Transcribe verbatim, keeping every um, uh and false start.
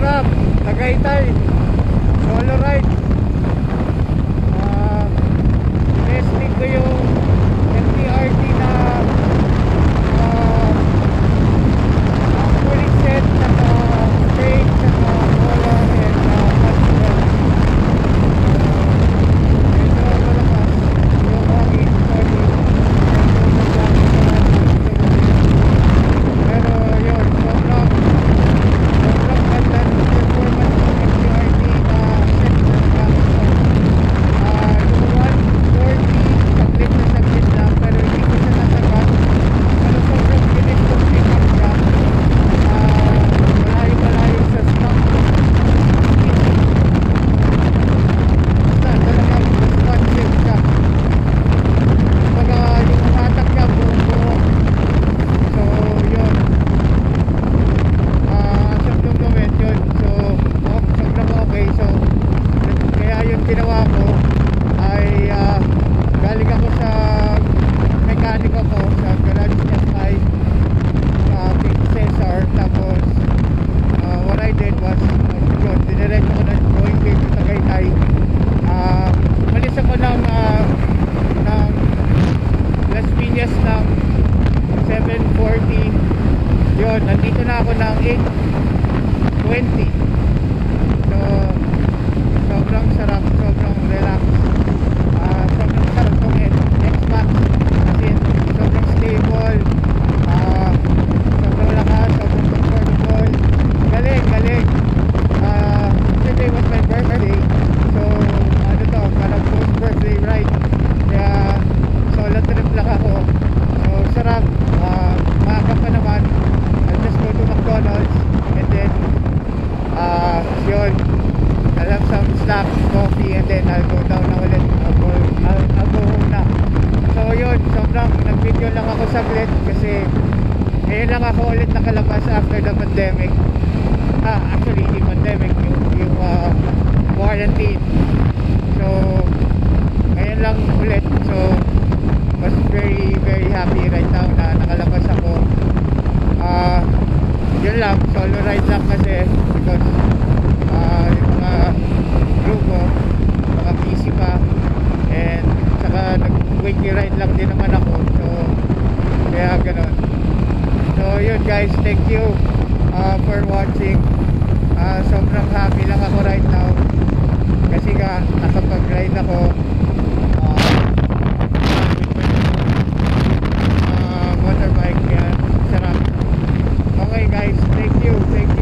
sarap. Tagaytay solo ride. uh, Testing ko yung M T R T na uh, fully set, saka straight, saka bola, and uh, fastball. Medyo malakas yung hangin, sorry. Pero yun, sobrang sobrang ganda ng performance ng M T R T na set na gamit ko. Uh, yung one forty, saglit na saglit lang, pero hindi ko siya nasagat. Pero sobrang bilis kong pick up siya. Uh, malayo malayo sa stop. Basta talagang responsive siya. Kumbaga yung hatak niya buong buo. So yun, uh, sobrang gawin yun. So oh, sobrang okay. So kaya yung ginawa ko ay uh, galing ako sa mekaniko ko sa garage niya sa uh, Big Cesar. Tapos uh, what I did was uh, yun, diniretso ko na going way to Tagaytay. uh, malis ako ng uh, ng Las Piñas ng seven forty. Yun, nandito na ako ng eight twenty. So sobrang sarap, sobrang relax. uh, sobrang sarap tong X-Max kasi sobrang stable, uh, sobrang lakas, sobrang comfortable. Galing, galing. uh, Today was my birthday, so ano to, parang post birthday ride. Kaya solo trip lang ako. So sarap. uh, Maaga pa naman. I'll just go to McDonald's and then uh, yun, I'll have some snacks, coffee, and then I'll go down na ulit. I'll go, I'll, I'll go home na. So yun, sobrang nag-video lang ako saglit kasi ngayon lang ako ulit nakalabas after the pandemic. Ah, actually hindi pandemic, yung, yung uh, quarantine. So ngayon lang ulit. So was very very happy right now na nakalabas ako. Ah, uh, yun lang, solo ride lang kasi because uh, yung mga grupo mga busy pa, and saka nag-wiki ride lang din naman ako. So kaya ganon. So yun guys, thank you uh, for watching. uh, sobrang happy lang ako right now kasi nga nakapag-ride ako uh, uh, motorbike. Yan, sarap. Okay guys, thank you, thank you.